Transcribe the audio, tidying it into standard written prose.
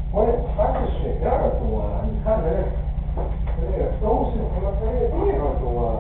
我还是水面的多啊，你看咱这个东西他妈它这个地方多啊。